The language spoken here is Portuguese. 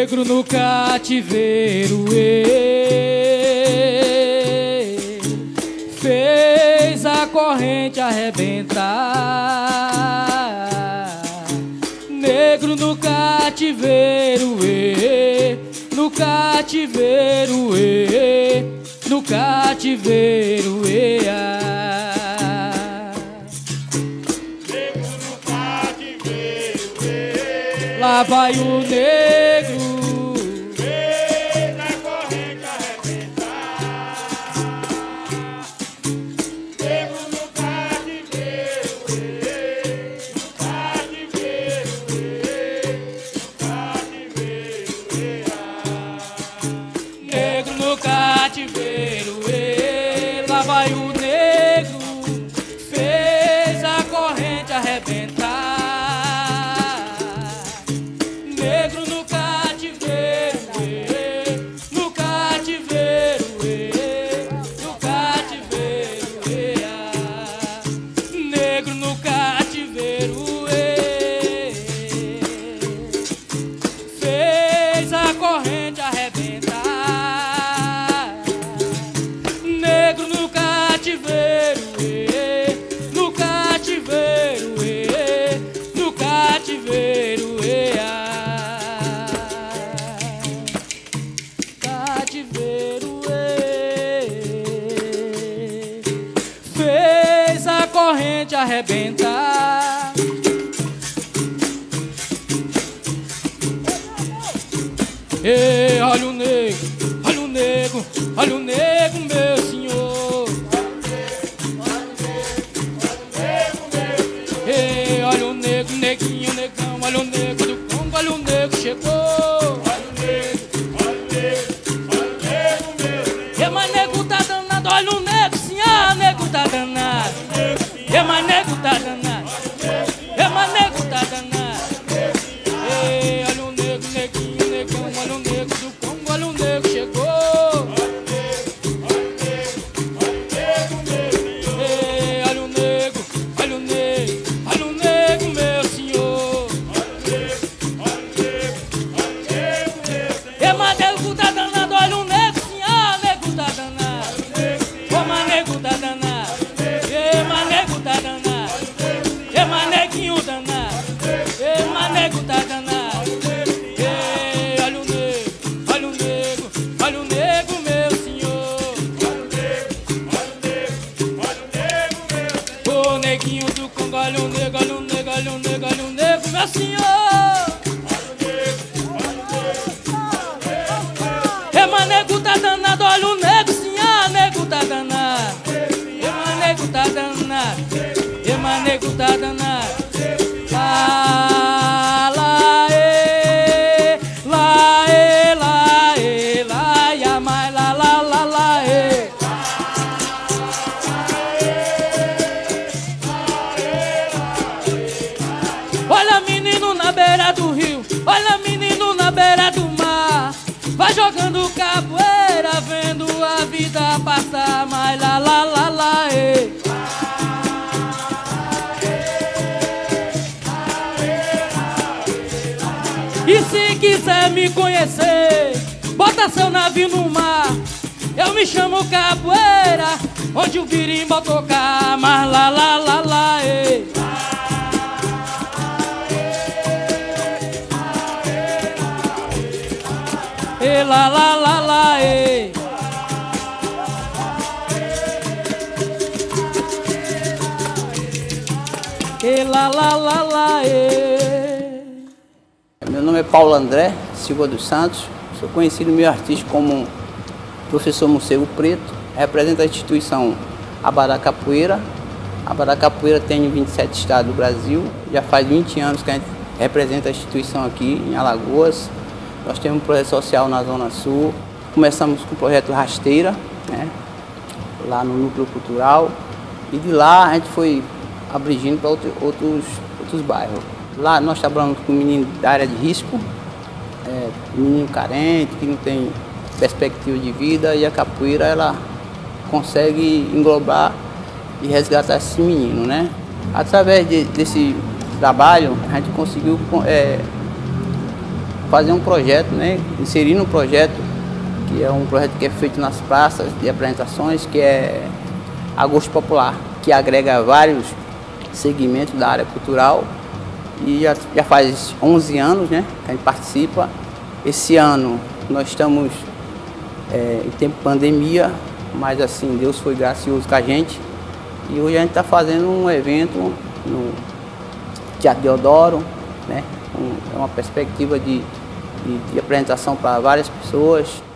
Negro no cativeiro, fez a corrente arrebentar. Negro no cativeiro, no cativeiro, no cativeiro, Negro no cativeiro, lá vai o negro, fez a corrente arrebentar. Negro no cativeiro, no cativeiro, negro no cativeiro, lá vai o negro, fez a corrente arrebentar. Negro no cativeiro, no cativeiro, no cativeiro, negro no cativeiro, fez a corrente arrebentar. Negro no cativeiro, no cativeiro, no cativeiro, cativeiro, fez a corrente arrebentar. Olha o negro, olha o negro, olha o negro, meu senhor. Olha o negro, neguinho, negão, olha o negro do Congo, olha o negro chegou. Mas nego tá danado, olha o negro, sim, nego tá danado. Mas nego tá danado, mas nego tá danado. Olha o negro, neguinho, negão, olha o negro do Congo, olha o negro chegou. Olha o negro, olha o negro, olha o negro, meu senhor. Mas nego tá danado, olha o negro, sim, nego tá danado. Mas nego tá danado, mas nego tá danado. Mas neguinho danado, mas nego tá danado. Olha o negro, olha o negro, olha o negro, meu senhor. O neguinho do Congo, olha o negro, olha o negro, olha o negro, olha o negro, meu senhor. Mas nego tá danado, olha o negro, sim, nego tá danado. Mas nego tá danado, mas nego tá danado. Lá, lá, lá, lá, lá, ya, mais lá, lá, lá, lá, Olha menino na beira do rio, olha menino na beira do mar. Vai jogando capoeira, vendo a vida passar. Mas lá, lá, lá, lá, E se quiser me conhecer, bota seu navio no mar. Eu me chamo Capoeira, onde o birimbau tocar. Mas lá, lá, lá, lá, lá, lá, lá, lá, lá, lá, lá, lá, Meu nome é Paulo André Silva dos Santos, sou conhecido no meio artístico como Professor Morcego Preto, represento a instituição Abadá Capoeira. Abadá Capoeira tem em 27 estados do Brasil, já faz 20 anos que a gente representa a instituição aqui em Alagoas. Nós temos um projeto social na Zona Sul, começamos com o projeto Rasteira, né, lá no Núcleo Cultural, e de lá a gente foi abrindo para outros bairros. Lá nós trabalhamos com menino da área de risco, menino carente, que não tem perspectiva de vida, e a capoeira ela consegue englobar e resgatar esse menino, né? Através desse trabalho a gente conseguiu fazer um projeto, né? Inserir um projeto, que é um projeto que é feito nas praças de apresentações, que é Agosto Popular, que agrega vários segmentos da área cultural. E já faz 11 anos, né, que a gente participa. Esse ano nós estamos em tempo de pandemia, mas assim, Deus foi gracioso com a gente. E hoje a gente está fazendo um evento no Teatro Deodoro, né? É uma perspectiva de apresentação para várias pessoas.